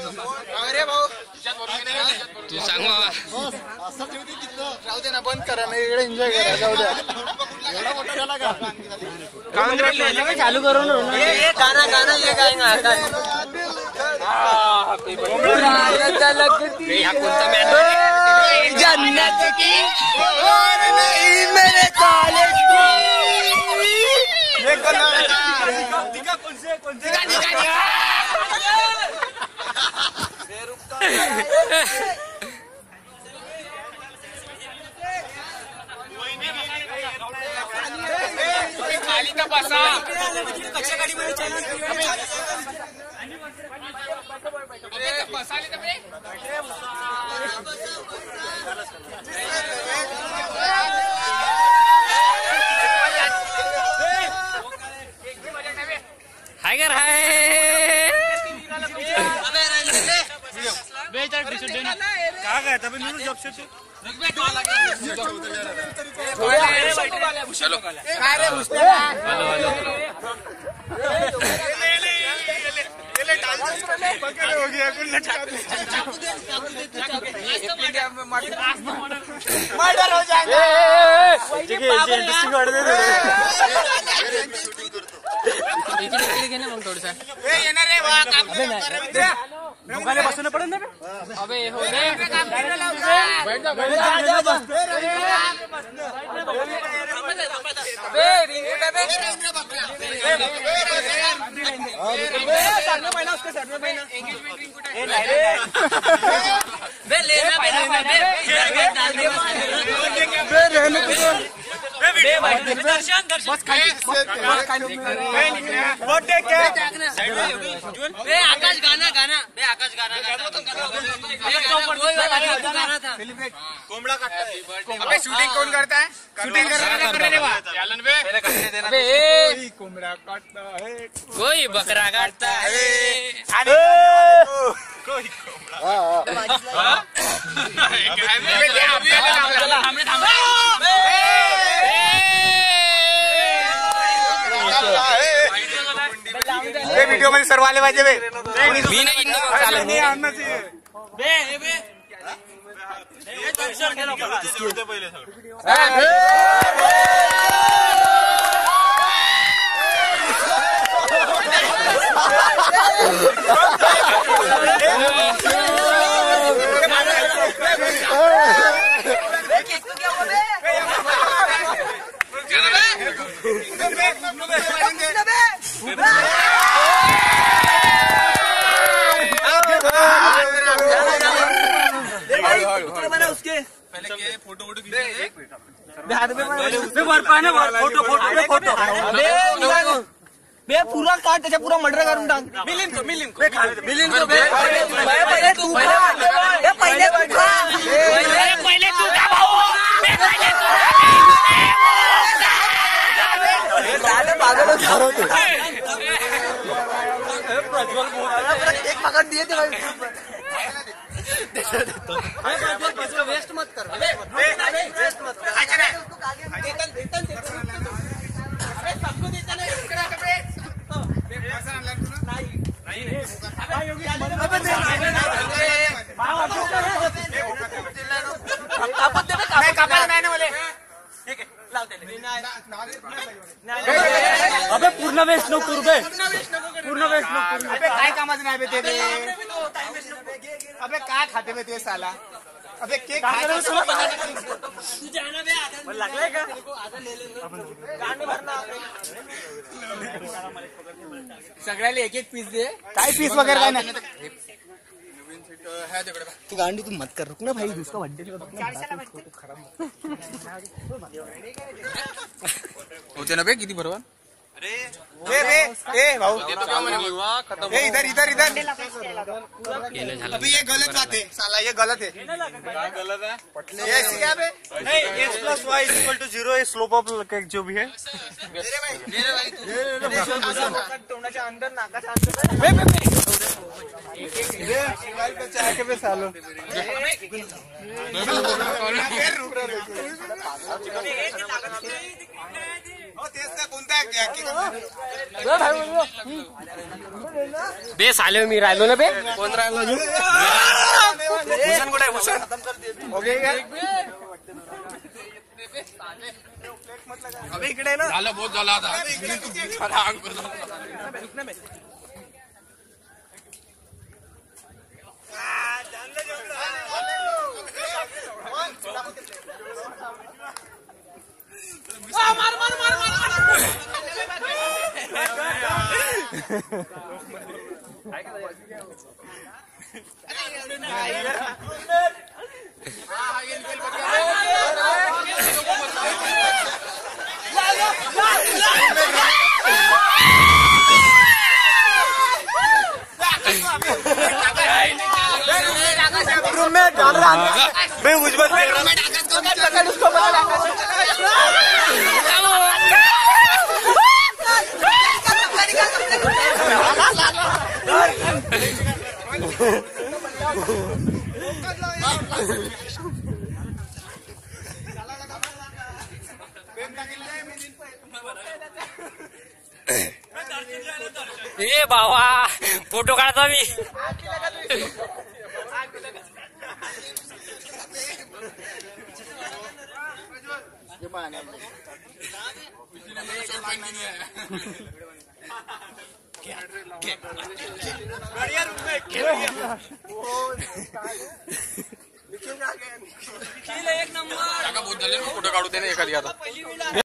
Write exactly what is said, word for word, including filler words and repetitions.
अरे भाऊ तू सांग बाबा राहू दे ना बंद करा नाही इकडे एन्जॉय करा जाऊ द्या एवढा मोठा झाला का काम चालू करो ना ये गाना गाना ये गाएंगे आता है जन्नत की और नहीं मेरे कॉलेज की ये कलर दिखा कौन से कौन से खाली का बसा कक्षा गाड़ी में चल बसाले तबे हाय कर हाय बेचार टी-शर्ट देना कहां गया तबे न्यूज़ जॉब से चलो अरे उसने हेलो हेलो ले डांस पकड़ हो गया कुल लटका मर्डर हो जाएगा ठीक है ये इंटरेस्टिंग कर दे इकडे इकडे घे ना मग थोडसा ए येणार रे वा काम दुकाने बसून पडेल ना अबे हो रे बैठ जा बैठ जा अबे रिंग बे सर में पहना उसके सर में पहना एंगेजमेंट रिंग कुठे ए नहीं रे बे लेना बे लेना बे बे रहने को बे भाई दर्शन दर्शन बस खाली बस खाली बर्थडे केक बे आकाश गाना गाना बे आकाश गाना गाना था कोंबडा काटता है अबे शूटिंग कौन करता है शूटिंग करना कर रे वा चलन बे पहले कटने देना अबे कोई कोंबडा काटता है कोई बकरा काटता है अरे कोई कोंबडा हां हमने थांबा ये वीडियो मध्ये सर्व आले पाहिजे बे मी नाही चालेल नाही आणणार बे बे हे दर्शन घे लोक होते पहिले photo photo photo photo photo बे पूरा काट त्याच्या पूरा मर्डर करून टाक मिलिंद को मिलिंद को मिलिंद को पहिले तू खा पहिले तू खा पहिले तू का भाऊ मी पहिले तू हे दादा पागल होते प्रज्वल बोल एक पकड़ दिए थे भाई वेस्ट मत कर वेस्ट मत कर वेतन वेतन अबे सबको देता ना इकडे अबे पैसा आणला तू नाही नाही योगी अबे आपण दे नाही कापायला नाही ना मला ठीक आहे लाव दे अबे पूर्ण वेस्ट नको करू बे पूर्ण वेस्ट नको करू अबे काय कामाचं नाही बे ते रे अबे काय खाते बे ते साला अबे केक खायला तू जाना बे आधा लागलाय का आधा ले ले गांड भरना सगळ्याला एक एक पीस दे काय पीस वगैरे काय नाही तू गांडी तू मत कर रुक ना भाई उसका बर्थडे होते ना बे किती बरोबर अरे ए ए ए भाऊ ए इधर इधर इधर अभी ये गलत बात है साला ये गलत है गलत है ये क्या बे नहीं x plus y is equal to zero है स्लोप ऑफ केक जो भी है मेरे भाई मेरे भाई तोंडाच्या अंदर नाकाच्या अंदर ये मोबाइल पे चाह के बे सालो बे साले मी राहिलो ना बे. कोण राहिलो भूषण कुठे आहे भूषण ओके अबे इकडे ना झालं बहुत झालं आता. मार मार मार मार रूममेट डाल रहा मैं उज्जवल उसको ए बाबा फोटो काढता मी. एक नंबर फोटो काढू दे ना एखादी आता.